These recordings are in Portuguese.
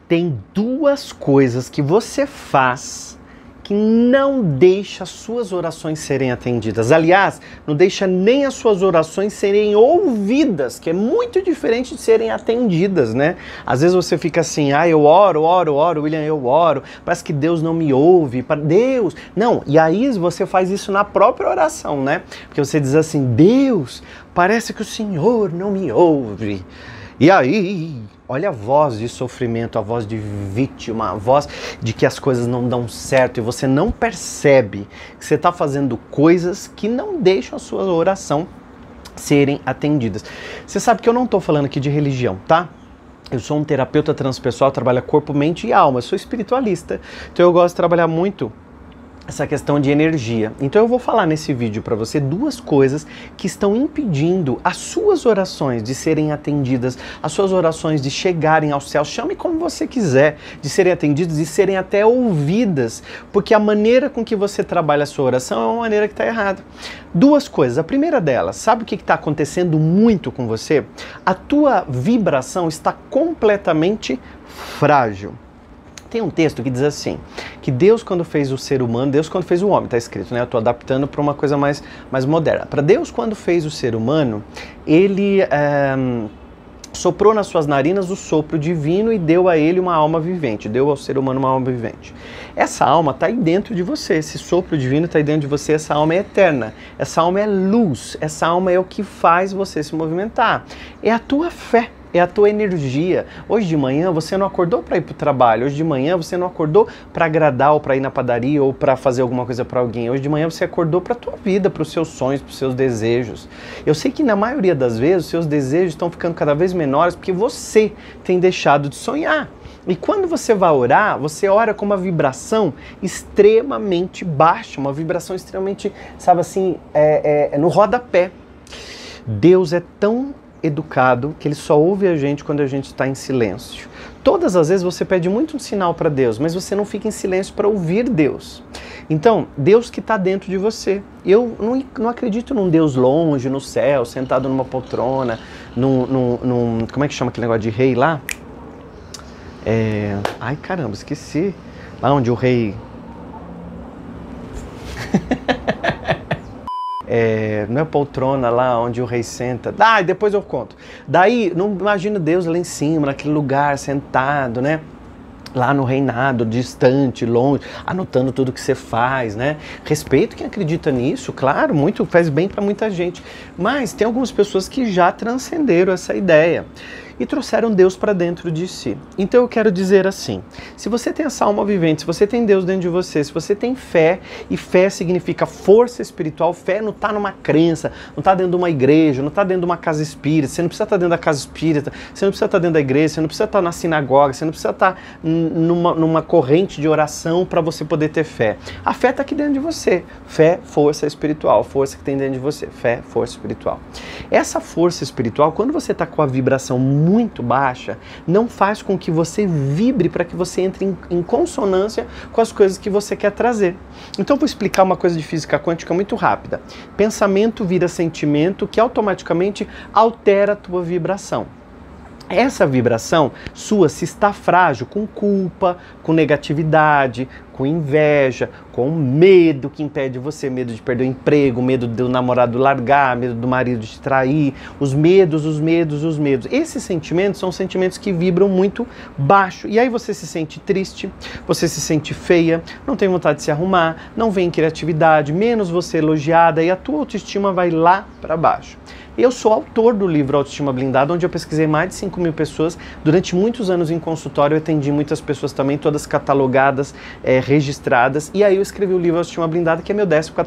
Tem duas coisas que você faz que não deixa as suas orações serem atendidas. Aliás, não deixa nem as suas orações serem ouvidas, que é muito diferente de serem atendidas, né? Às vezes você fica assim, eu oro, William, eu oro, parece que Deus não me ouve, Deus... Não, e aí você faz isso na própria oração, né? Porque você diz assim, Deus, parece que o Senhor não me ouve. E aí... Olha a voz de sofrimento, a voz de vítima, a voz de que as coisas não dão certo e você não percebe que você está fazendo coisas que não deixam a sua oração serem atendidas. Você sabe que eu não estou falando aqui de religião, tá? Eu sou um terapeuta transpessoal, trabalho corpo, mente e alma, eu sou espiritualista, então eu gosto de trabalhar muito essa questão de energia. Então eu vou falar nesse vídeo para você duas coisas que estão impedindo as suas orações de serem atendidas, as suas orações de chegarem ao céu, chame como você quiser, de serem atendidas e serem até ouvidas, porque a maneira com que você trabalha a sua oração é uma maneira que está errada. Duas coisas. A primeira delas, sabe o que está acontecendo muito com você? A tua vibração está completamente frágil. Tem um texto que diz assim, que Deus quando fez o ser humano, Deus quando fez o homem, está escrito, né? Eu estou adaptando para uma coisa mais moderna. Para Deus quando fez o ser humano, Ele soprou nas suas narinas o sopro divino e deu a ele uma alma vivente, deu ao ser humano uma alma vivente. Essa alma está aí dentro de você, esse sopro divino está aí dentro de você, essa alma é eterna, essa alma é luz, essa alma é o que faz você se movimentar, é a tua fé. É a tua energia. Hoje de manhã você não acordou para ir para o trabalho. Hoje de manhã você não acordou para agradar ou para ir na padaria ou para fazer alguma coisa para alguém. Hoje de manhã você acordou para a tua vida, para os seus sonhos, para os seus desejos. Eu sei que na maioria das vezes os seus desejos estão ficando cada vez menores porque você tem deixado de sonhar. E quando você vai orar, você ora com uma vibração extremamente baixa, uma vibração extremamente, sabe assim, no rodapé. Deus é tão educado que ele só ouve a gente quando a gente está em silêncio. Todas as vezes você pede muito um sinal para Deus, mas você não fica em silêncio para ouvir Deus. Então, Deus que está dentro de você. Eu não acredito num Deus longe, no céu, sentado numa poltrona, como é que chama aquele negócio de rei lá? Ai caramba, esqueci. Lá onde o rei... não é poltrona lá onde o rei senta. Depois eu conto. Daí, não imagina Deus lá em cima, naquele lugar, sentado, né? Lá no reinado, distante, longe, anotando tudo que você faz, né? Respeito quem acredita nisso, claro, faz bem para muita gente. Mas tem algumas pessoas que já transcenderam essa ideia e trouxeram Deus para dentro de si. Então eu quero dizer assim, se você tem essa alma vivente, se você tem Deus dentro de você, se você tem fé, e fé significa força espiritual, fé não está numa crença, não está dentro de uma igreja, não está dentro de uma casa espírita, você não precisa estar dentro da casa espírita, você não precisa estar dentro da igreja, você não precisa estar na sinagoga, você não precisa estar numa corrente de oração para você poder ter fé. A fé está aqui dentro de você. Fé, força espiritual, força que tem dentro de você. Fé, força espiritual. Essa força espiritual, quando você está com a vibração muito baixa, não faz com que você vibre para que você entre em consonância com as coisas que você quer trazer. Então vou explicar uma coisa de física quântica muito rápida. Pensamento vira sentimento que automaticamente altera a tua vibração. Essa vibração sua, se está frágil, com culpa, com negatividade, com inveja, com medo que impede você, medo de perder o emprego, medo do namorado largar, medo do marido te trair, os medos. Esses sentimentos são sentimentos que vibram muito baixo. E aí você se sente triste, você se sente feia, não tem vontade de se arrumar, não vem criatividade, menos você elogiada e a tua autoestima vai lá para baixo. Eu sou autor do livro Autoestima Blindada, onde eu pesquisei mais de 5.000 pessoas. Durante muitos anos em consultório, eu atendi muitas pessoas também, todas catalogadas, registradas. E aí eu escrevi o livro Autoestima Blindada, que é meu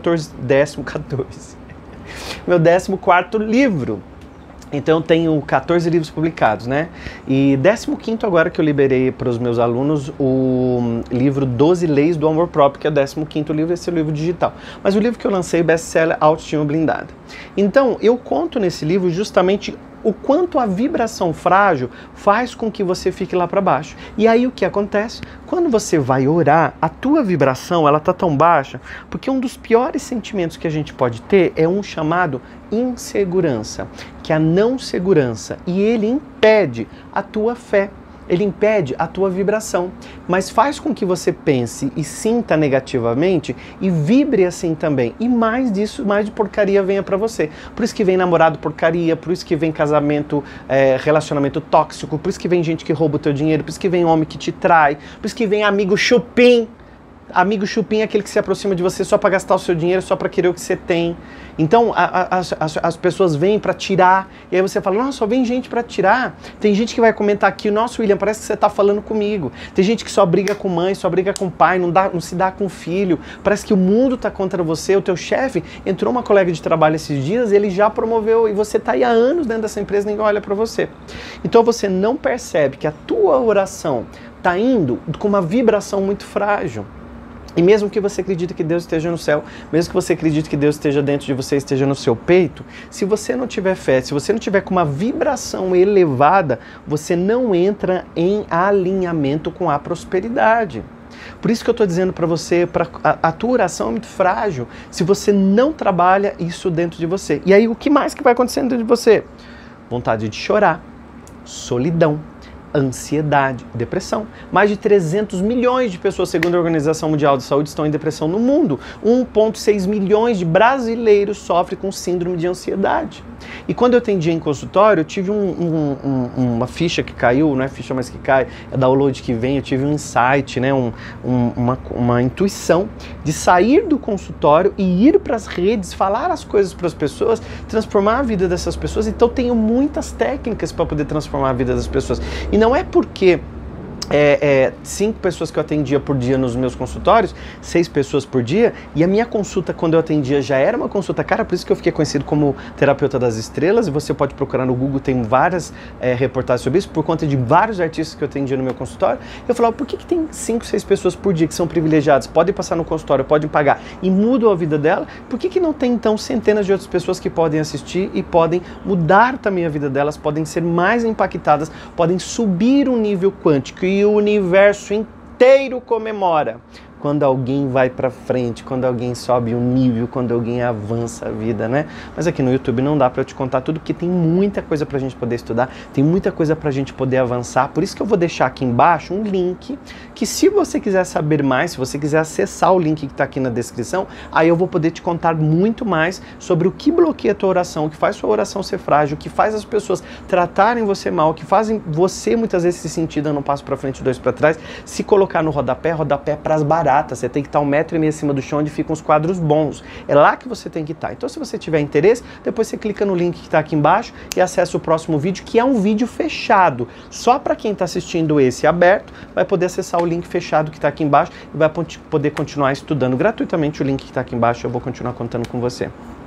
14º livro. Então eu tenho 14 livros publicados, né? E 15º agora que eu liberei para os meus alunos o livro 12 Leis do Amor Próprio, que é o 15º livro, esse é o livro digital. Mas o livro que eu lancei, best-seller, Autoestima Blindada. Então eu conto nesse livro justamente o quanto a vibração frágil faz com que você fique lá para baixo. E aí o que acontece? Quando você vai orar, a tua vibração ela tá tão baixa, porque um dos piores sentimentos que a gente pode ter é um chamado insegurança, que é a não segurança, e ele impede a tua fé. ele impede a tua vibração, mas faz com que você pense e sinta negativamente e vibre assim também. E mais disso, mais de porcaria venha pra você. Por isso que vem namorado porcaria, por isso que vem casamento, relacionamento tóxico, por isso que vem gente que rouba o teu dinheiro, por isso que vem homem que te trai, por isso que vem amigo chupim. Amigo chupim é aquele que se aproxima de você só para gastar o seu dinheiro, só para querer o que você tem. Então as pessoas vêm para tirar, e aí você fala, nossa, só vem gente para tirar. Tem gente que vai comentar aqui, nossa, William, parece que você tá falando comigo. Tem gente que só briga com mãe, só briga com pai, não se dá com filho. Parece que o mundo tá contra você. O teu chefe, entrou uma colega de trabalho esses dias, ele já promoveu, e você tá aí há anos dentro dessa empresa, ninguém olha para você. Então você não percebe que a tua oração tá indo com uma vibração muito frágil. E mesmo que você acredite que Deus esteja no céu, mesmo que você acredite que Deus esteja dentro de você, esteja no seu peito, se você não tiver fé, se você não tiver com uma vibração elevada, você não entra em alinhamento com a prosperidade. Por isso que eu estou dizendo para você, a tua oração é muito frágil, se você não trabalha isso dentro de você. E aí o que mais que vai acontecendo dentro de você? Vontade de chorar, solidão, ansiedade, depressão. Mais de 300 milhões de pessoas, segundo a Organização Mundial de Saúde, estão em depressão no mundo. 1,6 milhões de brasileiros sofrem com síndrome de ansiedade. E quando eu atendi em consultório, eu tive uma ficha que caiu, não é ficha mais que cai, é download que vem, eu tive um insight, né, uma intuição de sair do consultório e ir para as redes, falar as coisas para as pessoas, transformar a vida dessas pessoas. Então eu tenho muitas técnicas para poder transformar a vida das pessoas. E não é porque 5 pessoas que eu atendia por dia nos meus consultórios, 6 pessoas por dia, e a minha consulta quando eu atendia já era uma consulta cara, por isso que eu fiquei conhecido como terapeuta das estrelas, e você pode procurar no Google, tem várias reportagens sobre isso, por conta de vários artistas que eu atendia no meu consultório. Eu falava, por que tem 5, 6 pessoas por dia que são privilegiadas, podem passar no consultório, podem pagar e mudam a vida dela, por que não tem então centenas de outras pessoas que podem assistir e podem mudar também a vida delas, podem ser mais impactadas, podem subir um nível quântico, e o universo inteiro comemora quando alguém vai pra frente, quando alguém sobe um nível, quando alguém avança a vida, né? Mas aqui no YouTube não dá pra eu te contar tudo, porque tem muita coisa pra gente poder estudar, tem muita coisa pra gente poder avançar, por isso que eu vou deixar aqui embaixo um link, que se você quiser saber mais, se você quiser acessar o link que tá aqui na descrição, aí eu vou poder te contar muito mais sobre o que bloqueia a tua oração, o que faz sua oração ser frágil, o que faz as pessoas tratarem você mal, o que fazem você muitas vezes se sentir dando um passo pra frente, 2 pra trás, se colocar no rodapé pras baratas. Você tem que estar 1,5 m acima do chão, onde ficam os quadros bons. É lá que você tem que estar. Então, se você tiver interesse, depois você clica no link que está aqui embaixo e acessa o próximo vídeo, que é um vídeo fechado. Só para quem está assistindo esse aberto, vai poder acessar o link fechado que está aqui embaixo e vai poder continuar estudando gratuitamente o link que está aqui embaixo. Eu vou continuar contando com você.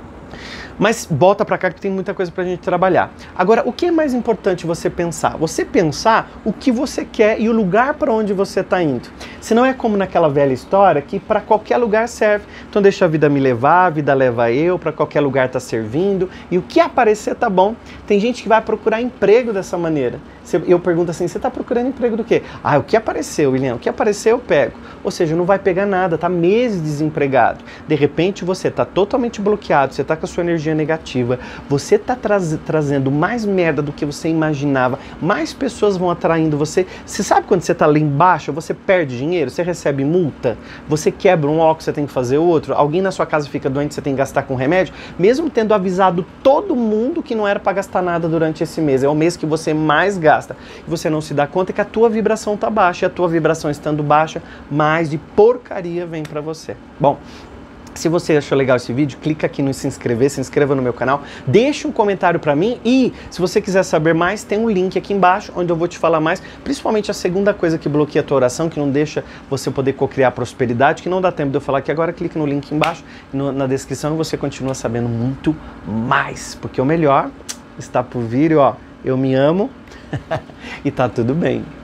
Mas volta pra cá que tem muita coisa pra gente trabalhar. Agora, o que é mais importante você pensar? Você pensar o que você quer e o lugar para onde você está indo. Senão é como naquela velha história que para qualquer lugar serve. Então deixa a vida me levar, a vida leva eu, para qualquer lugar tá servindo. E o que aparecer tá bom. Tem gente que vai procurar emprego dessa maneira. Eu pergunto assim, você está procurando emprego do quê? Ah, o que apareceu, William? O que apareceu eu pego. Ou seja, não vai pegar nada, tá meses desempregado. De repente você tá totalmente bloqueado, você tá com a sua energia negativa, você tá trazendo mais merda do que você imaginava, mais pessoas vão atraindo você. Você sabe quando você tá lá embaixo, você perde dinheiro, você recebe multa, você quebra um óculos, você tem que fazer outro, alguém na sua casa fica doente, você tem que gastar com remédio, mesmo tendo avisado todo mundo que não era para gastar nada durante esse mês, é o mês que você mais gasta. E você não se dá conta que a tua vibração está baixa, e a tua vibração estando baixa, mais de porcaria vem para você. Bom, se você achou legal esse vídeo, clica aqui no se inscreva no meu canal, deixa um comentário para mim e se você quiser saber mais, tem um link aqui embaixo onde eu vou te falar mais, principalmente a segunda coisa que bloqueia a tua oração, que não deixa você poder cocriar prosperidade, que não dá tempo de eu falar aqui agora, clica no link embaixo, na descrição, e você continua sabendo muito mais, porque o melhor está por vir, ó, eu me amo e tá tudo bem.